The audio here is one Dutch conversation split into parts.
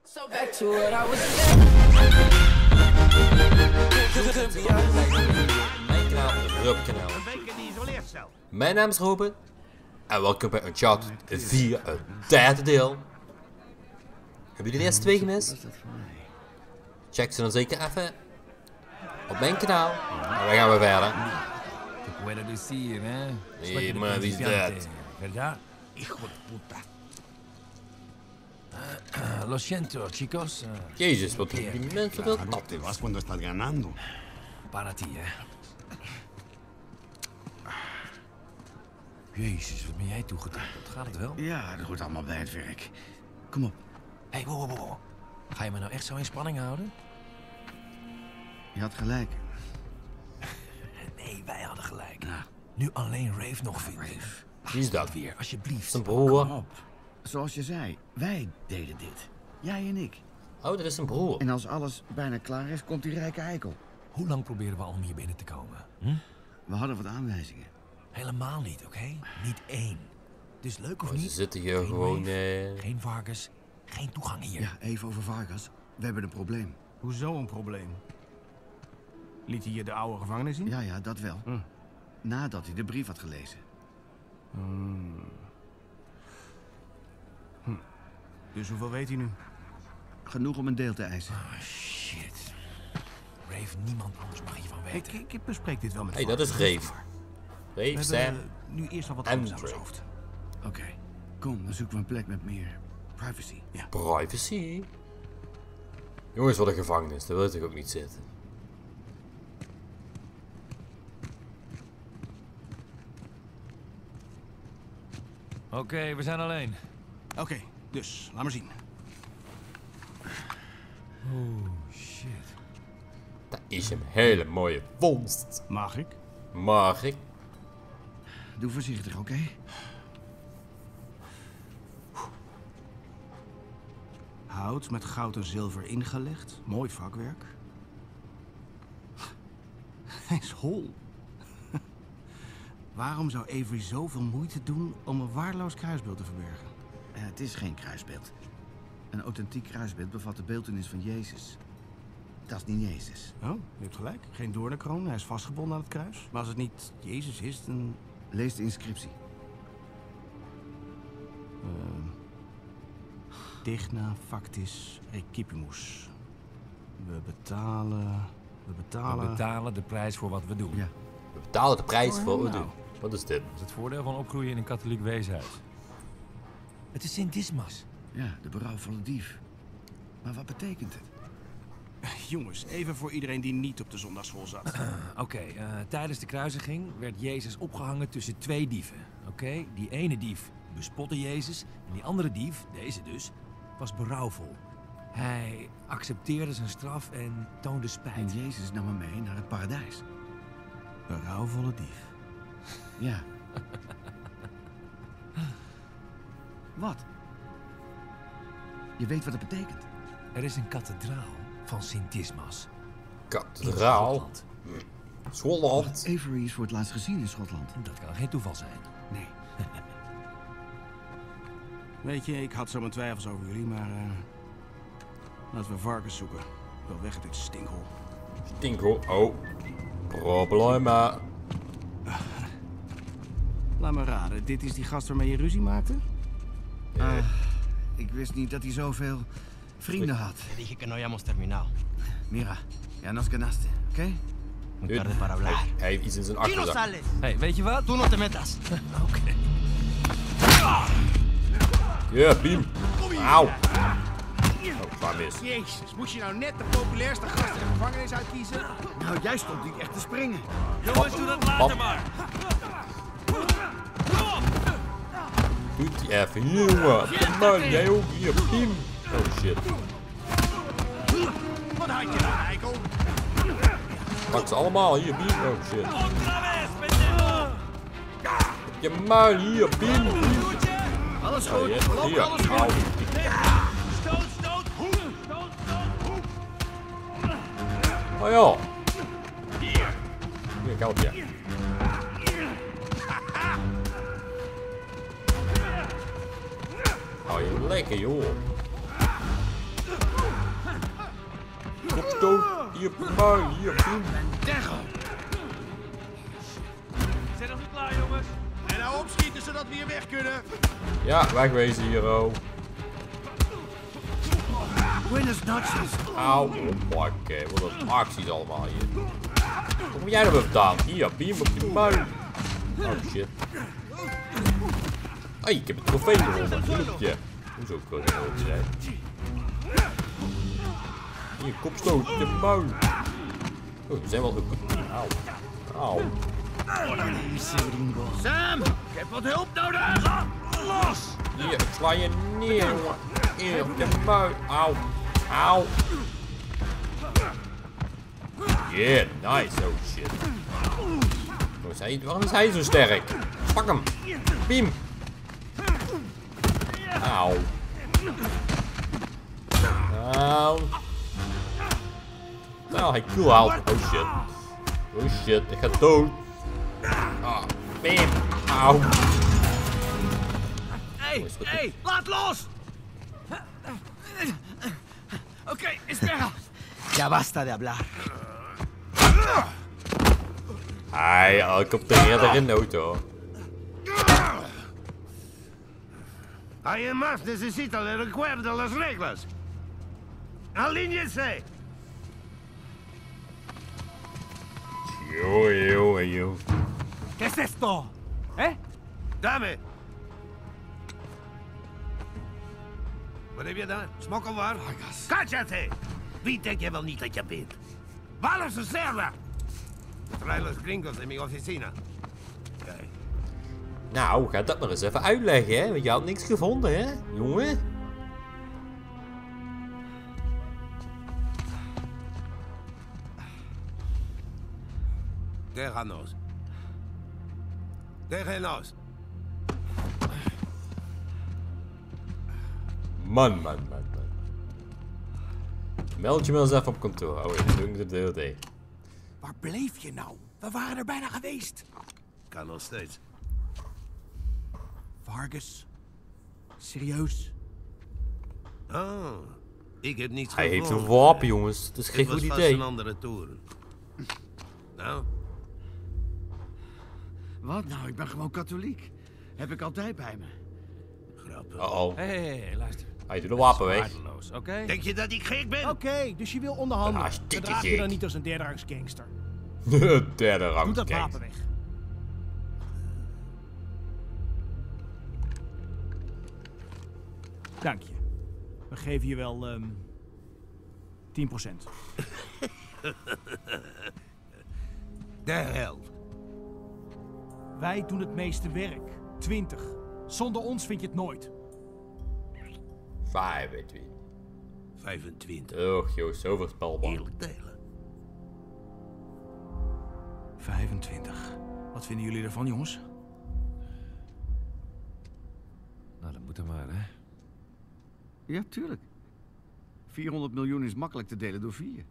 So back to what I was Mijn kanaal, Rupkanaal. Mijn naam is Robin en welkom bij Uncharted 4, het derde deel. Hebben jullie de eerste twee gemist? Check ze dan zeker even op mijn kanaal. En dan gaan we verder. Nee, maar wie is dat? ¿Verdad? Hijo de puta. Lo siento, chicos. Jezus, wat doen die mensen wel Te tato's. vas cuando estás ganando. Para ti, hè. Jezus, wat ben jij toegetrokken? Gaat het wel? Ja, dat hoort allemaal bij het werk. Kom op. Hé, hey, wow. Ga je me nou echt zo in spanning houden? Je had gelijk. Nee, wij hadden gelijk. Nou. Nu alleen Rave nog vinden. Wie is dat? Weer, alsjeblieft. Zijn broer. Kom op. Zoals je zei, wij deden dit. Jij en ik. Oh, dat is zijn broer. En als alles bijna klaar is, komt die rijke eikel. Hoe lang proberen we al om hier binnen te komen? We hadden wat aanwijzingen. Helemaal niet, oké? Niet één. Dus leuk of Ze niet? zitten hier Geen gewoon... Rave, geen Vargas, geen toegang hier. Ja, even over Vargas. We hebben een probleem. Hoezo een probleem? Liet hij je de oude gevangenis zien? Ja, dat wel. Nadat hij de brief had gelezen. Dus hoeveel weet hij nu? Genoeg om een deel te eisen. Oh, shit. Rave, niemand anders mag hiervan weten. Ik bespreek dit wel met Hey, dat is Vargas. Rave. We Rave, Sam. hebben nu eerst al wat en anders aan ons Drake. hoofd. Oké. Kom, dan zoeken we een plek met meer privacy. Ja. Privacy? Jongens, wat een gevangenis. Daar wil ik ook niet zitten. Oké, we zijn alleen. Oké, dus, laat maar zien. Oh, shit. Dat is een hele mooie vondst. Mag ik? Mag ik? Doe voorzichtig, oké? Hout met goud en zilver ingelegd. Mooi vakwerk. Hij is hol. Waarom zou Avery zoveel moeite doen om een waardeloos kruisbeeld te verbergen? Het is geen kruisbeeld. Een authentiek kruisbeeld bevat de beeltenis van Jezus. Dat is niet Jezus. Oh, je hebt gelijk. Geen doornenkroon, hij is vastgebonden aan het kruis. Maar als het niet Jezus is, dan... Lees de inscriptie. Digna factis recipimus. We betalen... We betalen de prijs voor wat we doen. Ja. We betalen de prijs voor wat we nou. doen. Wat is dit? Dat is het voordeel van opgroeien in een katholiek weeshuis. Het is Sint Dismas. Ja, de berouwvolle dief. Maar wat betekent het? Jongens, even voor iedereen die niet op de zondagschool zat. Oké, tijdens de kruisiging werd Jezus opgehangen tussen twee dieven. Oké, die ene dief bespotte Jezus en die andere dief, deze dus, was berouwvol. Hij accepteerde zijn straf en toonde En spijt. Jezus nam hem mee naar het paradijs. Berouwvolle dief. Ja. Wat? Je weet wat het betekent. Er is een kathedraal van Sint Dismas. in Kathedraal. Schotland. Schotland. Avery is voor het laatst gezien in Schotland. Dat kan geen toeval zijn. Nee. Weet je, ik had zo mijn twijfels over jullie, maar... laten we Vargas zoeken. Ik wil weg uit dit stinkhol. Stinko. Oh. Problema. Laat me raden, dit is die gast waarmee je ruzie maakte? Ik wist niet dat hij zoveel vrienden had. Te dije que no habíamos terminado. Mira, ya nos ganaste, oké? Muy tarde para hablar. Hij heeft iets in zijn ¡Aquí no achterzak. sales! Hey, weet je wat? ¡Tú no te metas! Oké. Ja, Piem. Auw. Oh, waar mis. Jezus, moest je nou net de populairste gast in de gevangenis uitkiezen? Nou, jij stond niet echt te springen. Jongens, doe dat later maar. Doet hij even. Jongen. Kom maar, jij ook. Hier, Piem. Oh shit. Wat had je nou, eikel? Pak ze allemaal. Hier, Piem. Oh shit. Je muil hier, Piem. Alles Oh, goed, ja. Hier. Auw. Oh ja. Hier, ik help je. Oh, je lekker joh. Hier op de muil, hier, Piem. Zijn nog niet klaar, jongens? En nou opschieten zodat we hier weg kunnen. Ja, wegwezen hier, oh. Buenas noches. Auw, hoppakee, wat een acties allemaal hier. Wat heb jij nou weer gedaan? Hier, Piem op die muil. Oh shit. Hey, ik heb een trofee gewonnen, gelukkig. Hoezo kan ik nooit zijn? Hier, kopstoot, de muil. Oh, we zijn wel een goed team. Auw. Auw. Sam, ik heb wat hulp nodig. Los! Hier, ik sla je neer, jongen. Hier, op de muil. Auw. Auw. Yeah, nice. Oh shit. Waarom is hij zo sterk? Pak hem. Piem. Auw. Auw. Nou, hij kill haalt. Oh shit. Oh shit, ik ga dood. Ah, Piem. Auw. Hey, laat los! Oké, espera. Ya basta de hablar. Hij, ik op de eerder in de auto. Alguien más necesita le recuerdo las reglas. Alíñense. Yo. ¿Qué es esto? ¿Eh? Dame. Wat heb je daar? Smokkelwaar? Cállate! Wie denk je wel niet dat je bent? Waar is de server? Trae los gringos in mi oficina. Kijk. Nou, ga dat maar eens even uitleggen, hè? Want je had niks gevonden, hè? Jongen. Déjanos. Déjenos. Man. Meld je wel eens even op kantoor. Oh, dat doe ik de hele day. Waar bleef je nou? We waren er bijna geweest. Kan nog steeds. Vargas? Serieus? Oh, ik heb niets Hij heeft gevonden. een wapen, jongens. Dat is geen Het was goed vast idee. een andere toren. Nou, Wat nou, ik ben gewoon katholiek. Heb ik altijd bij me. grappig. Oh. Hé, luister. Hij doet de wapen weg. Waardeloos, oké? Denk je dat ik gek ben? Oké, dus je wil onderhandelen. Hartstikke Gedraag je gek. dan niet als een derderangs gangster. Derde rang. Doe dat kijk. wapen weg. Dank je. We geven je wel 10%. De helft. Wij doen het meeste werk. 20. Zonder ons vind je het nooit. 25. 25. Och, joh, zo voorspelbaar. Eerlijk delen. 25. Wat vinden jullie ervan, jongens? Nou, dat moet er maar, hè. Ja, tuurlijk. 400 miljoen is makkelijk te delen door 4.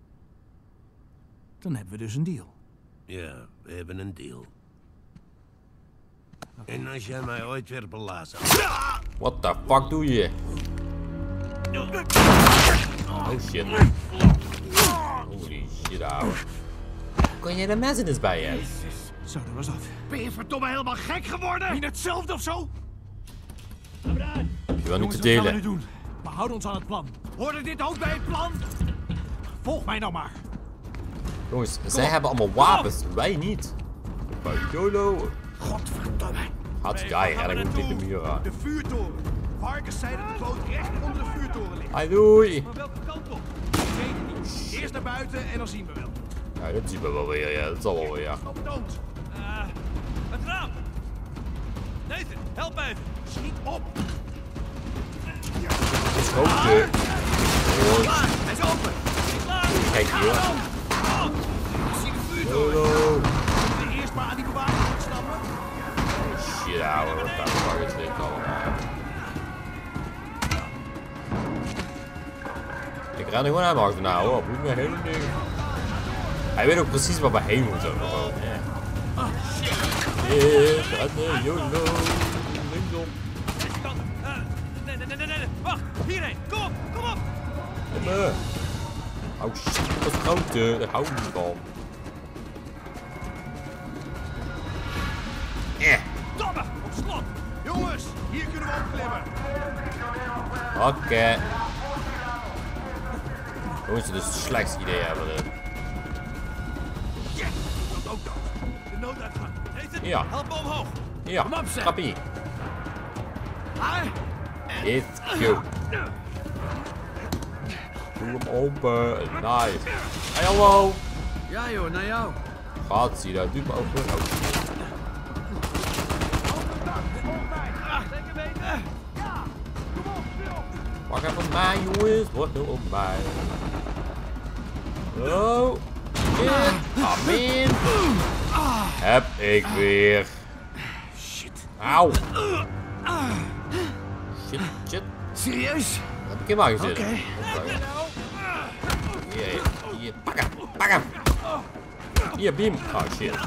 Dan hebben we dus een deal. Ja, we hebben een deal. En als jij mij ooit weer belazert... What the fuck doe je? Oh shit. Holy shit, ouwe. Hoe kan jij de mensen eens bij je? Zo, dat was dat. Ben je verdomme helemaal gek geworden? Ben je hetzelfde of zo? Je wil niet te Jongens, wat gaan we delen. nu doen? We houden ons aan het plan. Hoorde dit ook bij het plan? Volg mij nou maar. Jongens, zij hebben allemaal wapens, wij niet. YOLO. Godverdomme. Had jij, ja, dan moet ik de muur aan. De vuurtoren. Varkens zei dat de boot recht onder de vuurtoren ligt. Hai, doei. Maar welke kant op? Ik weet het niet. Eerst naar buiten en dan zien we wel. Ja, dat zien we wel weer, ja, dat zal wel weer, ja. Op dood. Het raam. Nathan, help mij even. Schiet op. Schoten. Hij is open. Kijk hier. Ik zie de vuurtoren. YOLO. We eerst maar aan die bewaking ontsnappen. Shit, ouwe, wat daar fuck is dit allemaal? Ik ren er gewoon aan achterna, hoor. Moet me hele ding. Hij weet ook precies waar we heen moeten. Gewoon, ja. Shit, rennen, YOLO. Linksom. Nee. Wacht, hierheen. Kom op. Kom maar. Oh shit, dat is grote. Daar hou ik niet van. Domme, op slot. Jongens, hier kunnen we opklimmen. Oké. Hoe is het dus het slechtste idee hebben? Yes, dat ook dood. De nooduitgang. Heeft het? Ja. Help me omhoog. Ja, Kom op, Sam. grappie. Hai. It's goed. Doe hem open. Nice. Hey, hallo. Ja joh, naar jou. Gaat zie dat. Doe hem open. Oh. Zeker weten. Wacht even op mij, jongens. Wacht nou op mij. Oh. Shit. Oh, man. Heb ik weer. Shit. Auw. Shit, shit. Serieus? Dat heb ik helemaal gezet. Oké. Hier, pak hem. Pak hem. Hier, beam. Oh, shit.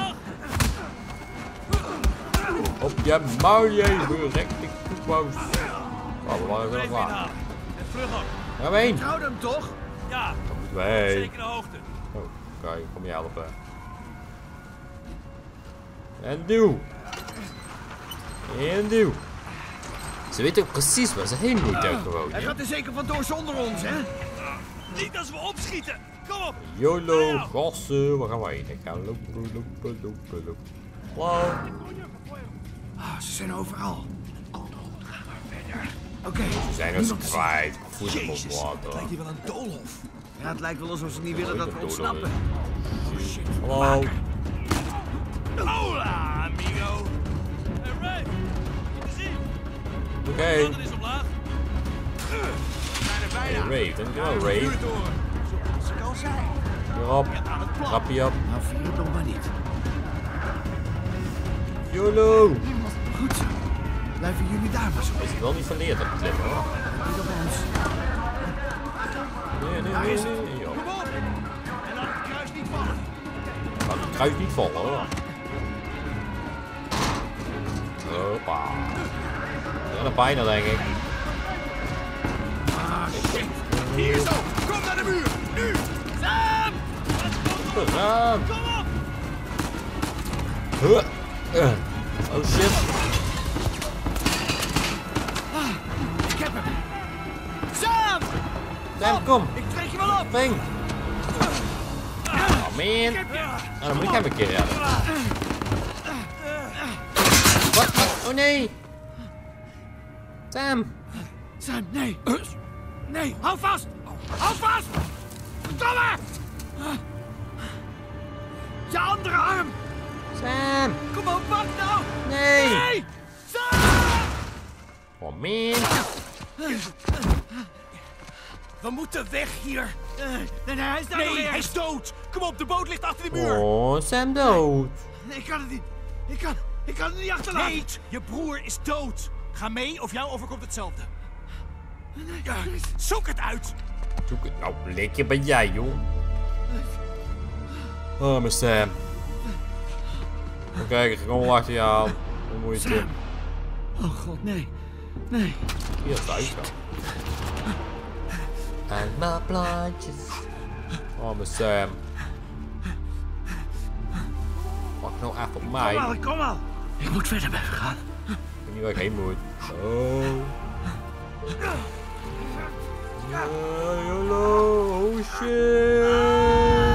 Op je mouw, je berekte koekwoos. Oh, we waren wel klaar. En vlug op. Gaan we heen. Trouw hem toch? Ja, Twee. zekere hoogte. Oh, oké, kom je helpen. En duw. En duw. Ze weten ook precies waar ze heen moeten ook gewoon. Hij gaat er zeker vandoor zonder ons, hè? Niet als we opschieten. Kom op. YOLO, gassen, waar gaan we heen? Ik ga lopen. Hallo. Ah, ze zijn overal. Oké. Ze zijn ons kwijt. Voet hem op Jezus, het water. lijkt hier wel een doolhof. Ja, het lijkt wel alsof ze niet willen dat we ontsnappen. Hallo. Hola, amigo. Hey, Ray. Goed te zien. Oké. Dat is omlaag. Hey, Ray, dankjewel, Ray. Zoals ik al zei. Hierop. Grappie op. Nou, vier het nog maar niet. YOLO. Goed zo. Blijven jullie daar maar zo. Is het wel niet verleerd op het klimmen hoor. Niet op ons. Nee. Ja. Kom op. En laat het kruis niet vallen. Laat het kruis niet vallen hoor. Hoppa. Ja, dat bijna denk ik. Hier zo. Kom naar de muur. Nu. Sam. Gedaan. Kom op. Oh shit. Ik heb hem. Sam. Sam, kom. Ik trek je wel op. Ving. Oh man. Nou, dan moet ik hem een keer redden. Wat? Oh nee. Sam. Sam, nee. Nee, hou vast. Hou vast. Verdomme. Je andere arm. Sam. Kom op, pak nou. Nee. Nee. Sam. Oh man. We moeten weg hier. Nee, hij is daar nog hij is dood. Kom op, de boot ligt achter de muur. Oh, Sam dood. Nee, ik kan het niet. Ik kan het niet achterlaten. Nee, je broer is dood. Ga mee of jou overkomt hetzelfde. Ja, zoek het uit. Zoek het nou lekker bij jij, joh. Oh, mijn Sam. Kijk, ik kom wel achter je aan. Hoe moet je het doen? Oh god, nee. Nee. Hier is het uitgaan. En mijn plaatjes. Oh, mijn Sam. Wacht nou even op mij. Kom al. Ik moet verder blijven gaan. Ik weet niet waar ik heen moet. Oh. YOLO. Oh shit.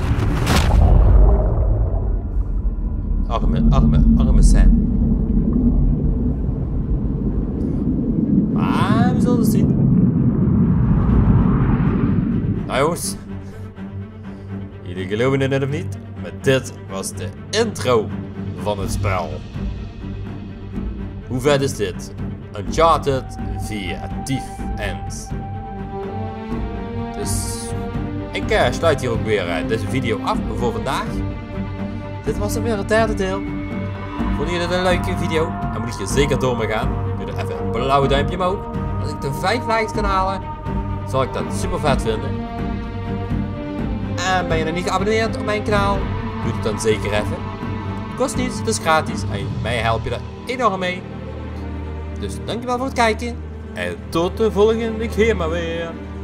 Arme Sam. Maar we zullen het zien. Nou jongens. Jullie geloven het net of niet? Maar dit was de intro van het spel. Hoe vet is dit? Uncharted 4 Thief End. Dus ik sluit hier ook weer deze video af voor vandaag. Dit was dan weer het derde deel. Vond je dit een leuke video? Dan moet je zeker door me gaan. Doe er even een blauwe duimpje omhoog. Als ik de 5 likes kan halen, zal ik dat super vet vinden. En ben je nog niet geabonneerd op mijn kanaal? Doe het dan zeker even. Het kost niets, het is gratis en mij help je er enorm mee. Dus dankjewel voor het kijken. En tot de volgende keer maar weer.